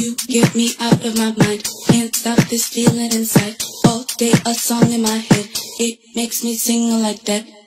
You get me out of my mind. Can't stop this feeling inside. All day a song in my head. It makes me sing like that.